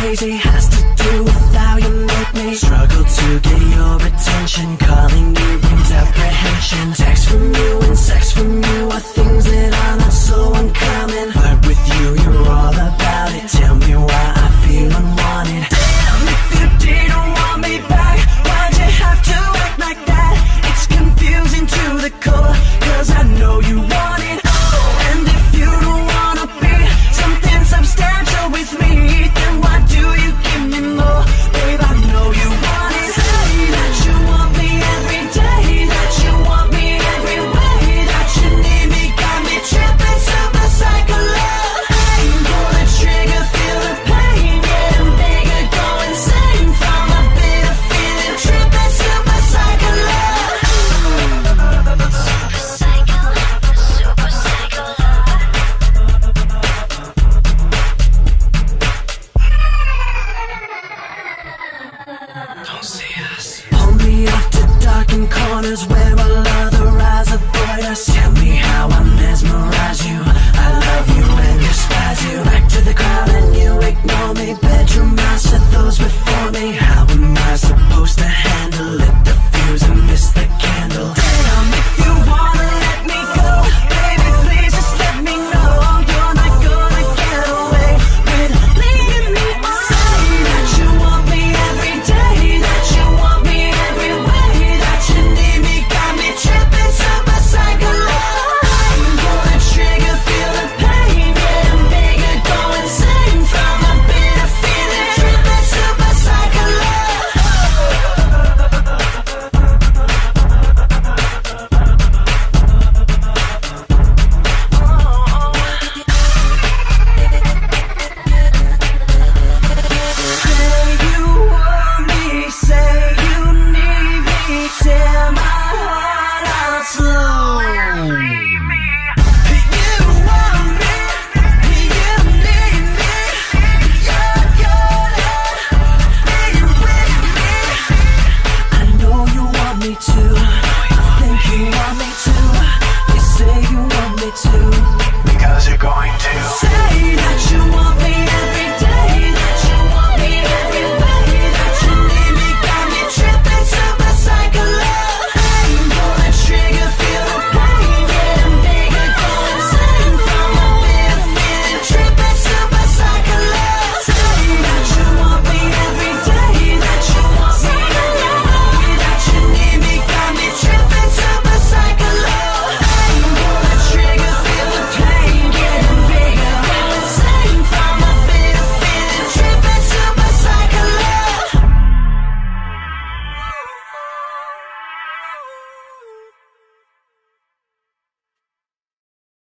crazy has to do with how you make me struggle to get your attention. Calling you brings apprehension. Text from you and sex from you are things that are not so uncommon. Flirt with you, you're all about it. Tell me why I feel unwanted. Damn, if you didn't want me back, why'd you have to act like that? It's confusing to the core, cause I know you want it all. And if you don't wanna be something substantial with me, then why do you give me more? Babe, I know you want it. Say that you want me every day, that you want me every way, that you need me, got me tripping, super psycho love. Hey, pull the trigger, feel the pain, getting bigger, go insane from a bit of feeling, tripping, super psycho love. Super psycho, super psycho love. Don't see us. Pull me off to darkened corners where